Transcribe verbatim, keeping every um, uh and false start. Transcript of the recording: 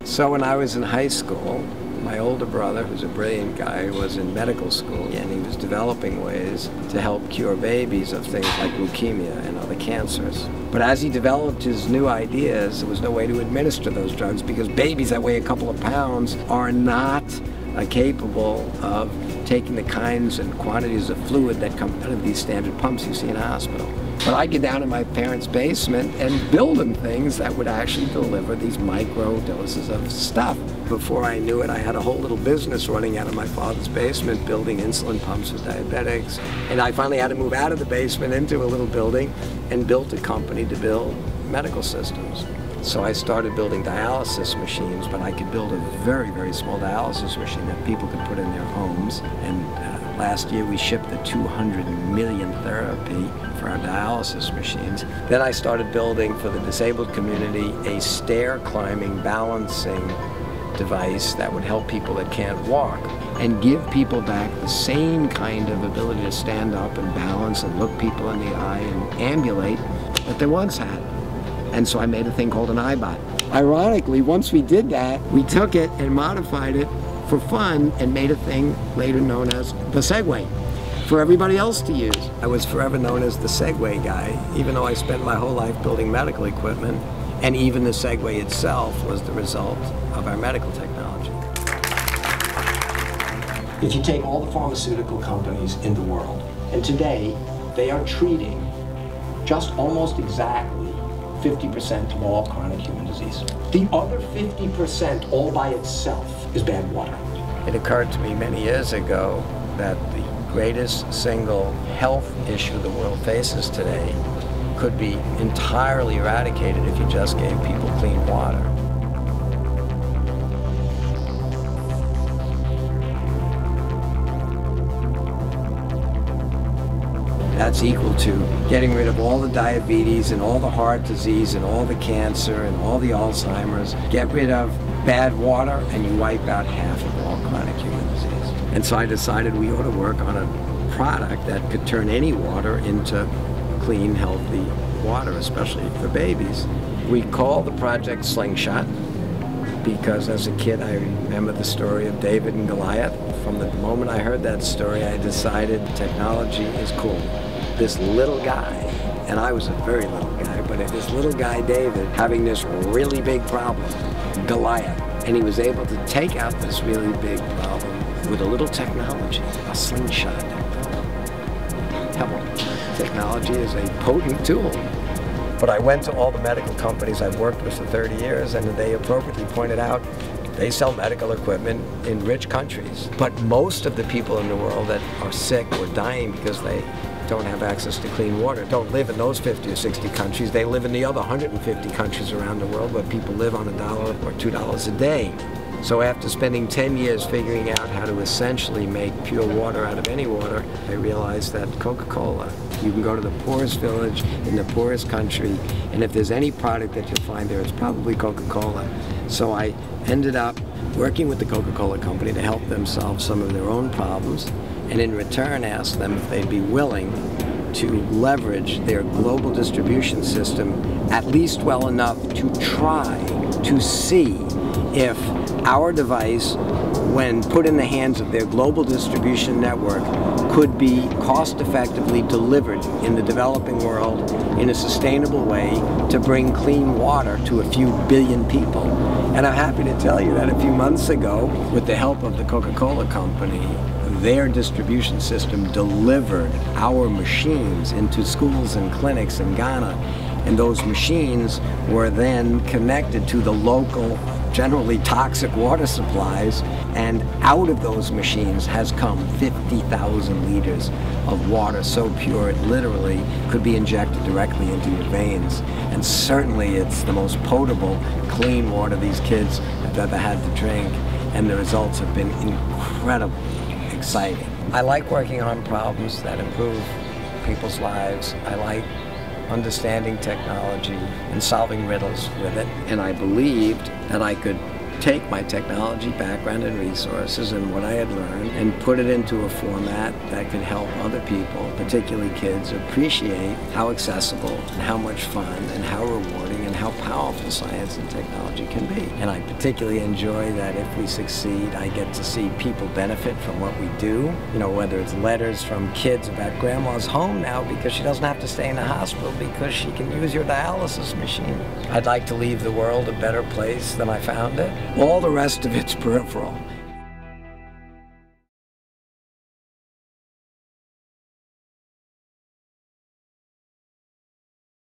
So when I was in high school, my older brother, who's a brilliant guy, was in medical school, and he was developing ways to help cure babies of things like leukemia and other cancers. But as he developed his new ideas, there was no way to administer those drugs because babies that weigh a couple of pounds are not uh, capable of taking the kinds and quantities of fluid that come out of these standard pumps you see in a hospital. But I'd get down in my parents' basement and build them things that would actually deliver these micro doses of stuff. Before I knew it, I had a whole little business running out of my father's basement, building insulin pumps for diabetics. And I finally had to move out of the basement into a little building and built a company to build medical systems. So I started building dialysis machines, but I could build a very, very small dialysis machine that people could put in their homes. And uh, last year we shipped the two hundred million therapy for our dialysis machines. Then I started building for the disabled community a stair climbing, balancing device that would help people that can't walk and give people back the same kind of ability to stand up and balance and look people in the eye and ambulate that they once had. And so I made a thing called an iBot. Ironically, once we did that, we took it and modified it for fun and made a thing later known as the Segway for everybody else to use. I was forever known as the Segway guy, even though I spent my whole life building medical equipment, and even the Segway itself was the result of our medical technology. If you take all the pharmaceutical companies in the world, and today they are treating just almost exactly fifty percent of all chronic human disease. The other fifty percent all by itself is bad water. It occurred to me many years ago that the greatest single health issue the world faces today could be entirely eradicated if you just gave people clean water. That's equal to getting rid of all the diabetes and all the heart disease and all the cancer and all the Alzheimer's. Get rid of bad water and you wipe out half of all chronic human disease. And so I decided we ought to work on a product that could turn any water into clean, healthy water, especially for babies. We call the project Slingshot because as a kid I remember the story of David and Goliath. From the moment I heard that story, I decided technology is cool. This little guy, and I was a very little guy, but this little guy, David, having this really big problem, Goliath, and he was able to take out this really big problem with a little technology, a slingshot. Hell, technology is a potent tool. But I went to all the medical companies I've worked with for thirty years, and they appropriately pointed out they sell medical equipment in rich countries. But most of the people in the world that are sick or dying because they don't have access to clean water don't live in those fifty or sixty countries. They live in the other one hundred fifty countries around the world where people live on a dollar or two dollars a day. So after spending ten years figuring out how to essentially make pure water out of any water, I realized that Coca-Cola, you can go to the poorest village in the poorest country, and if there's any product that you'll find there, it's probably Coca-Cola. So I ended up working with the Coca-Cola company to help them solve some of their own problems, and in return asked them if they'd be willing to leverage their global distribution system at least well enough to try to see if our device, when put in the hands of their global distribution network, could be cost-effectively delivered in the developing world in a sustainable way to bring clean water to a few billion people. And I'm happy to tell you that a few months ago, with the help of the Coca-Cola company, their distribution system delivered our machines into schools and clinics in Ghana. And those machines were then connected to the local, generally toxic water supplies, and out of those machines has come fifty thousand liters of water so pure it literally could be injected directly into your veins. And certainly it's the most potable, clean water these kids have ever had to drink, and the results have been incredibly exciting. I like working on problems that improve people's lives. I like understanding technology and solving riddles with it, and I believed that I could take my technology background and resources and what I had learned and put it into a format that could help other people, particularly kids, appreciate how accessible and how much fun and how rewarding and how powerful science and technology can be. And I particularly enjoy that if we succeed, I get to see people benefit from what we do. You know, whether it's letters from kids about grandma's home now because she doesn't have to stay in the hospital because she can use your dialysis machine. I'd like to leave the world a better place than I found it. All the rest of it's peripheral.